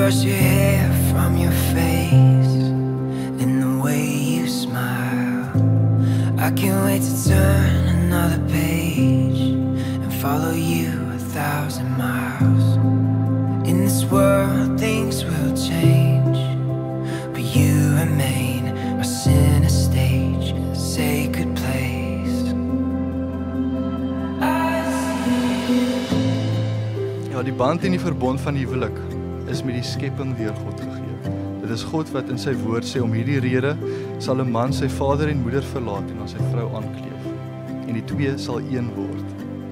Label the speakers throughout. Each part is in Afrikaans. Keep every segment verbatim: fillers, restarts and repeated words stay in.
Speaker 1: brush your hair from your face, and the way you smile. I can't wait to turn another page and follow you a thousand miles. In this world things will change, but you remain my center stage, sacred place. I see you.
Speaker 2: Ja, die band en die verbond van die huwelik is met die skepping deur God gegee. Dit is God wat in sy woord sê, om hierdie rede sal 'n man sy vader en moeder verlaat en aan sy vrou aankleef, en die twee sal een word.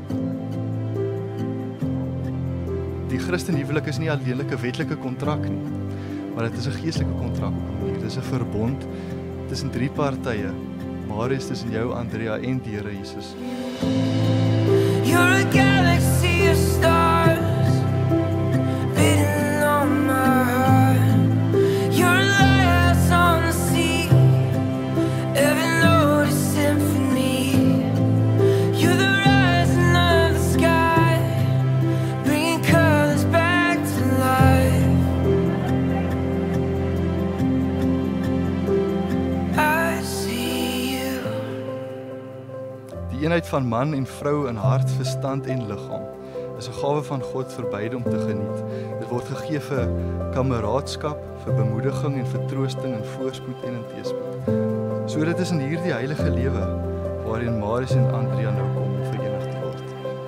Speaker 2: Die Christenhuwelik is nie alleenlik 'n wetlike kontrak nie, maar dit is 'n geestelike kontrak. Dit is 'n verbond tussen drie partye, maar is tussen jou, Andrea, en die Here Jesus.
Speaker 1: You're a galaxy of stars, beating on my heart. You're a lighthouse on the sea, every note is symphony. You're the rising of the sky, bringing colors back to life. I see you.
Speaker 2: Die eenheid van man en vrou in hart, verstand en liggaam is 'n gawe van God vir beide om te geniet. Dit word gegee vir kameraadskap, vir bemoediging en vertroosting in voorspoed en in teëspoed. So dit is in hierdie heilige lewe waarin Marius en Andrea nou kom om verenig te word.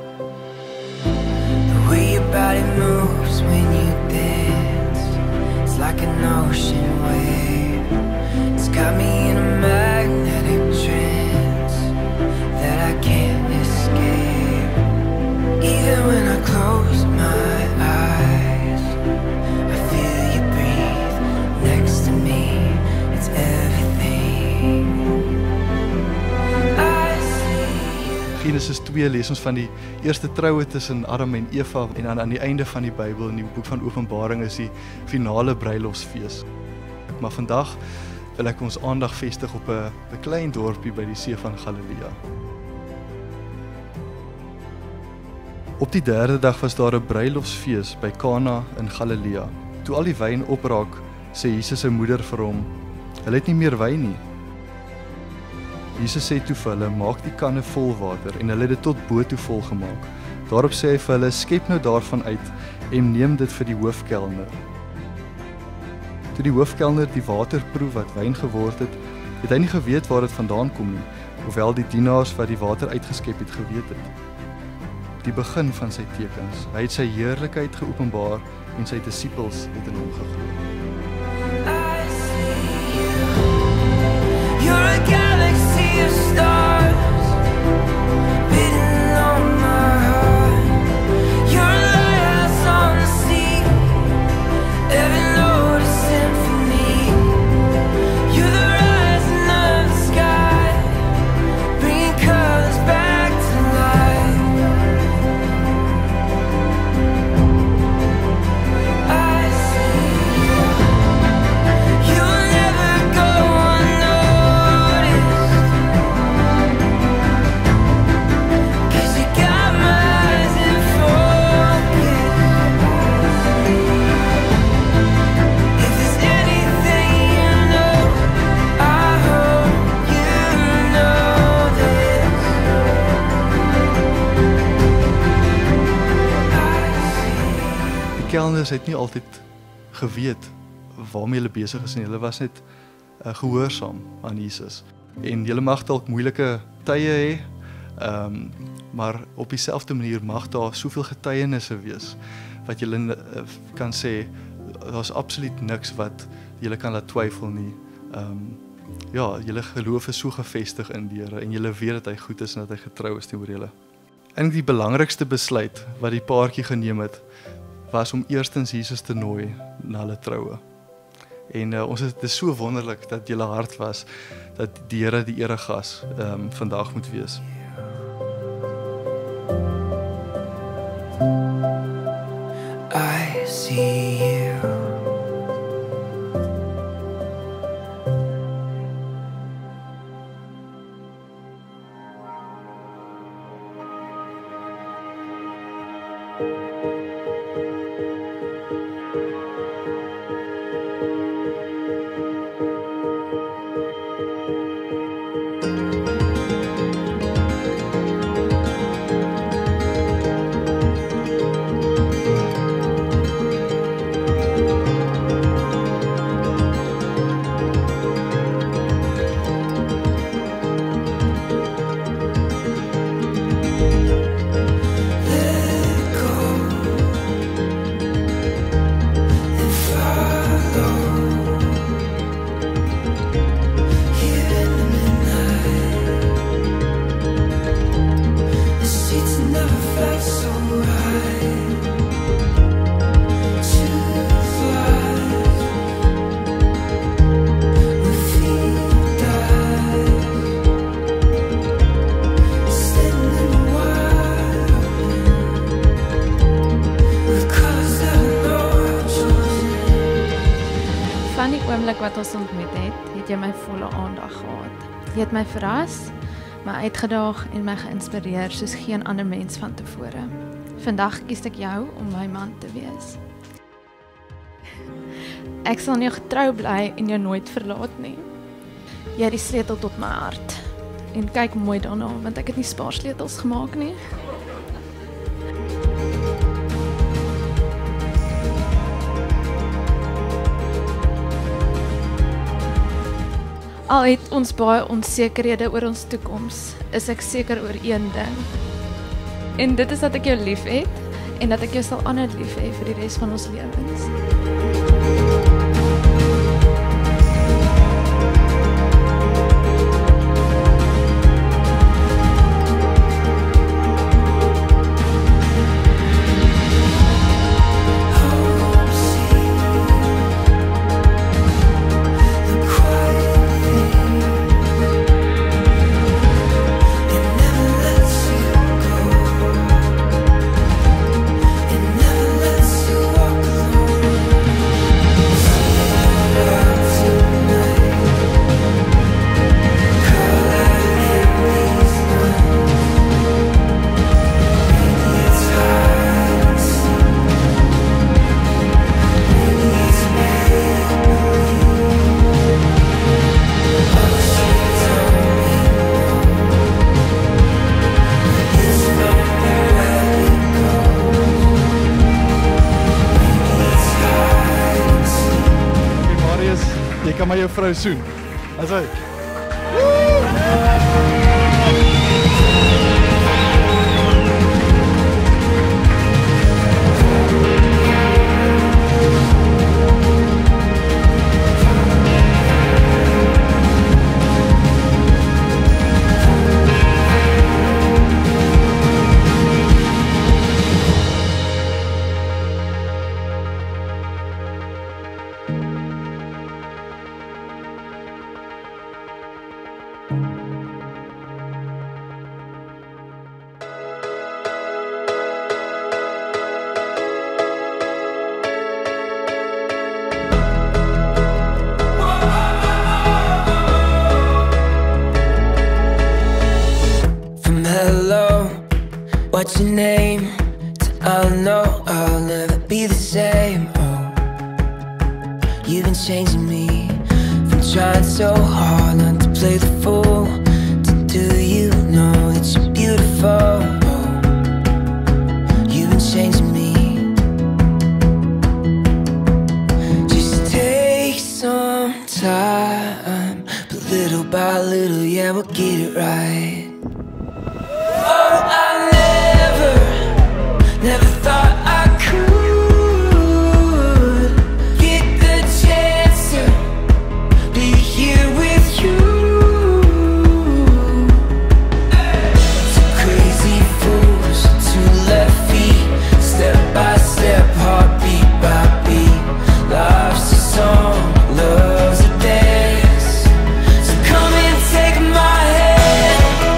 Speaker 1: The way your body moves when you dance, it's like an ocean wave. It's got me in a magnetic trance that I can't escape. Even when I close my eyes, I feel you breathe next to me. It's everything. I see you.
Speaker 2: Genesis twee lees ons van die eerste troue tussen Adam en Eva, en dan aan die einde van die Bybel in die boek van Openbaring is die finale bruilofsfees. Maar vandag wil ek ons aandag vestig op 'n 'n klein dorpie by die see van Galilea. Op die derde dag was daar 'n bruilofsfees by Kana in Galilea. Toe al die wyn opraak, sê Jesus se moeder vir hom, hulle het nie meer wyn nie. Jesus sê toe vir hulle, maak die kanne vol water, en hulle het dit tot bo toe vol gemaak. Daarop sê hy vir hulle, skep nou daarvan uit en neem dit vir die hoofkelner. Toe die hoofkelner die water proe wat wyn geword het, het hy nie geweet waar dit vandaan kom nie, hoewel die dienaars wat die water uitgeskep het geweet het. Die begin van sy tekens. Hy het sy heerlikheid geopenbaar en sy disippels het in hom geglo.
Speaker 1: I see you. You're a galaxy of stars, beating on my heart. You're a lighthouse on the sea, every note is symphony. You're the rising of the sky, bringing colors back to life. I see you. You'll never go unnoticed, 'cause you got my eyes in focus. If there's anything you know, I hope you know this.
Speaker 2: Die kelners het nie altyd geweet waarmee hulle besig is, en hulle was net uh, gehoorsaam aan Jesus. En julle mag dalk moeilike tye hê, um, maar op dieselfde manier mag daar soveel getuienisse wees wat julle uh, kan sê, daar's absoluut niks wat julle kan laat twyfel nie. Um, ja, julle geloof is so gevestig in die Here en julle weet dat hy goed is en dat hy getrou is teenoor julle. En die belangrikste besluit wat die paartjie geneem het, was om eerstens Jesus te nooi na hulle troue. En uh, ons het, het is so wonderlik dat julle hart was dat die Here die eregas um, vandag moet wees.
Speaker 1: I see you.
Speaker 3: Van die oomblik wat ons ontmoet het, het jy my volle aandag gehad. Jy het my verras, my uitgedaag en my geïnspireer soos geen ander mens van tevore. Vandag kies ek jou om my man te wees. Ek sal nie getrou bly en jou nooit verlaat nie. Jy het die sleutel tot my hart. En kyk mooi daarna, want ek het nie spaarsleutels gemaak nie. Al het ons baie onsekerhede oor ons toekoms, is ek seker oor een ding. En dit is dat ek jou lief het, en dat ek jou sal aanhou lief hê vir die res van ons lewens.
Speaker 2: Jy kan maar jou vrou soen. As hy.
Speaker 1: What's your name? I'll know I'll never be the same. Oh, you've been changing me from trying so hard not to play the fool to do you know that you're beautiful. Oh, you've been changing me. Just take some time, but little by little, yeah, we'll get it right. Oh, I never thought I could get the chance to be here with you. Two crazy fools, two left feet, step by step, heartbeat by beat. Life's a song, love's a dance. So come and take my hand.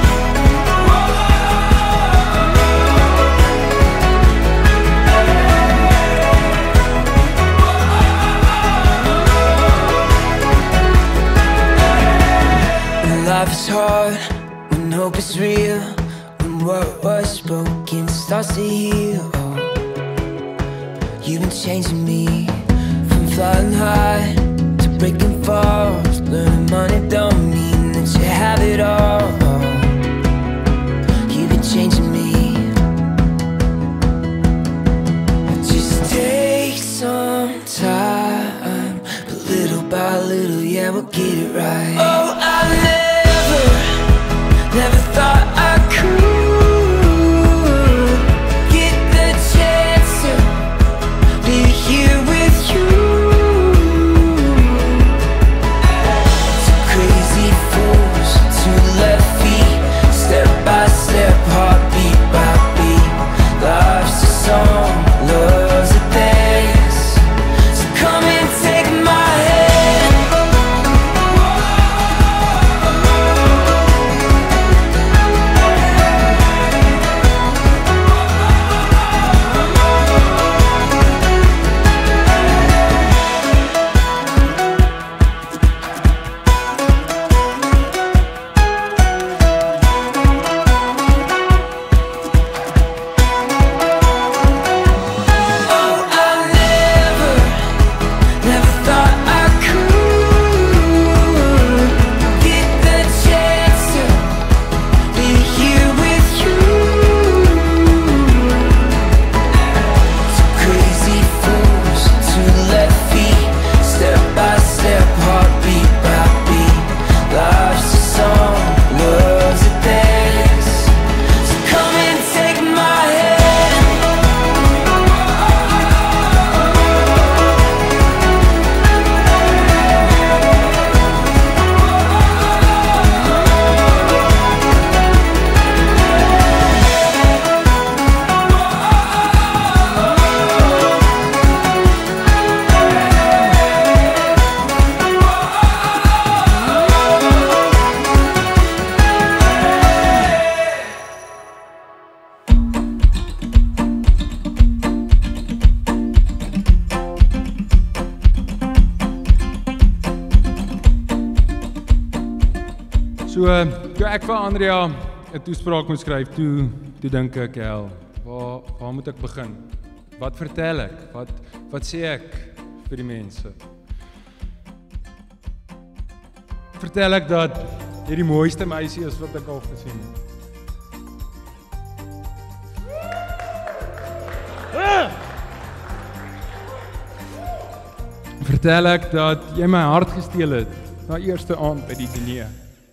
Speaker 1: Life is hard when hope is real, when what was broken starts to heal. Oh, you've been changing me from flying high to breaking falls. Learning money don't mean that you have it all. Oh, you've been changing me. Just take some time, but little by little, yeah, we'll get it right. Oh, I never Never thought I could
Speaker 4: So, toe ek vir Andrea 'n toespraak moet skryf, toe, toe dink ek, hel, waar, waar moet ek begin? Wat vertel ek? Wat, wat sê ek vir die mense? Vertel ek dat jy die mooiste meisie is wat ek al gesien het. Vertel ek dat jy my hart gesteel het na eerste aand by die diner.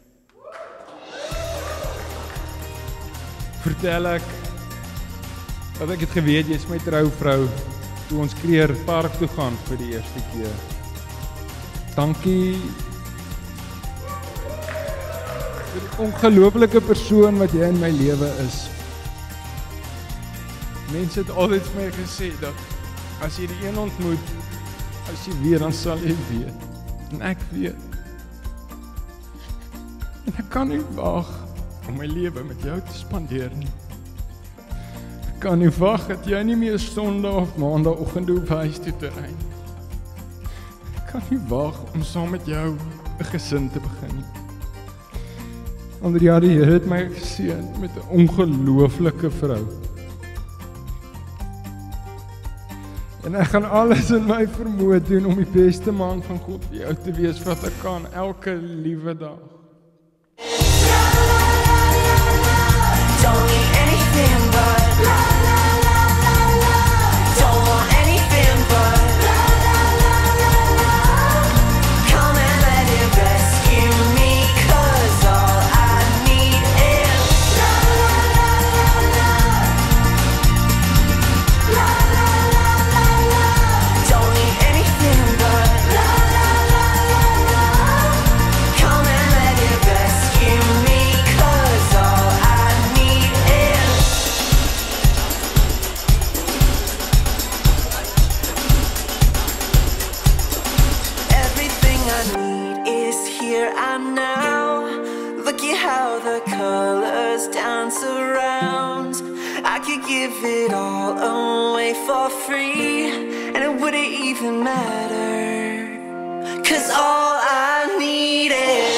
Speaker 4: Vertel ek dat ek het geweet jy is my trouvrou toe ons Kreer Park toe gaan vir die eerste keer. Dankie vir die ongelooflike persoon wat jy in my lewe is. Mense het altyd vir my gesê dat as jy die een ontmoet, as jy weer, dan sal jy weet. En ek weet. En ek kan nie wag om my lewe met jou te spandeer nie. Ek kan nie wag dat jy nie meer Sondag of Maandagoggend hoef huis toe te ry. Ek kan nie wag om saam met jou 'n gesin te begin nie. Andrea, die Here het my geseën met 'n ongelooflike vrou. En ek gaan alles in my vermoë doen om die beste man van God vir jou te wees wat ek kan, elke liewe dag.
Speaker 1: Don't need anything but la la la la la. Don't want anything but la la la la la. Come and let it rescue me, 'cause all I need is la la la la la. La la la la la. Don't need anything but la la la la la. Come and let it rescue me, 'cause all I need is everything I need is here and now. Look at how the colors dance around. I could give it all away for free, and it wouldn't even matter, 'cause all I need is